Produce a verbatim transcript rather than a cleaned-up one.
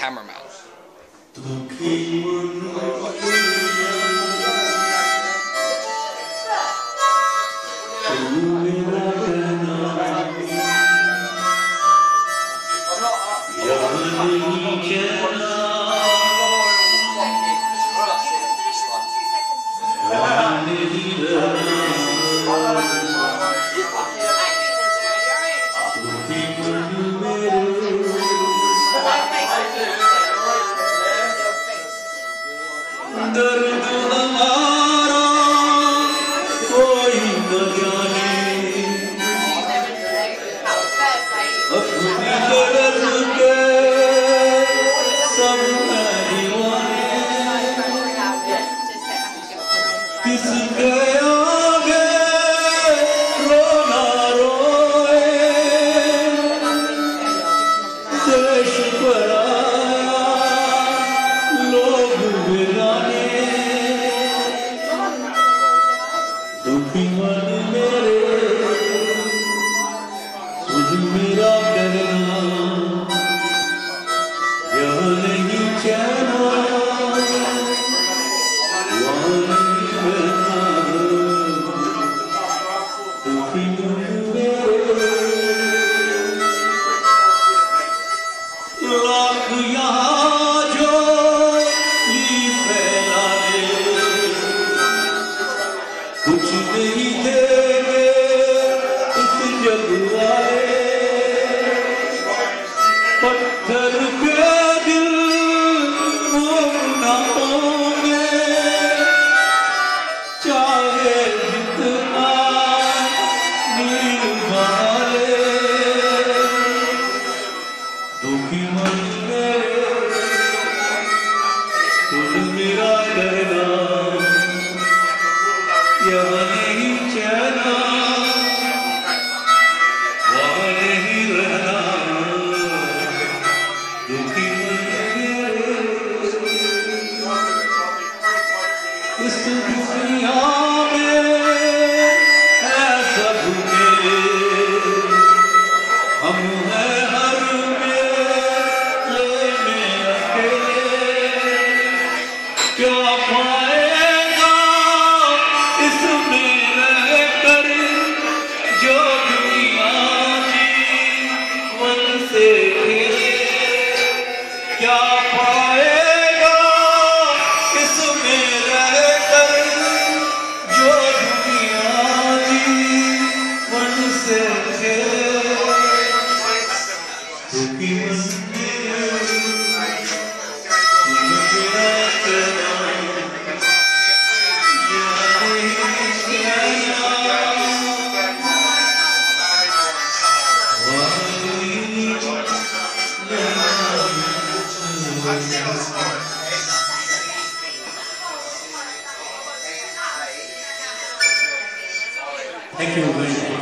cameraman. दर्द हमारा कोई न जाने, अपनी दर्द के सब दीवाने, किसके आगे रोना रोए, देश पराया लोग वीराने, दुखी मन मेरे तुझ मेरा करना, यह नहीं चैना वहाँ नहीं रहना, दुखी मन मेरे लाख यहाँ जो ली फैला ले, कुछ नहीं देंगे इस जग वाले, पत्थर के दिल मोम न होंगे, चाहे जितना नील बहा ले, दुखी मन मेरे तुझ मेरा कहना, यह नहीं चैना वहाँ नहीं रहना, दुखी मन मेरे इस दुनिया में है सब मेरे, हम हैं हर मेले में अकेले, क्या पाएगा इसमें रहकर जो दुनिया जीवन से खेले, क्या पाएगा इसमें रहकर जो दुनिया जीवन से खेले, दुखी मन मेरा कहना, thank you very much.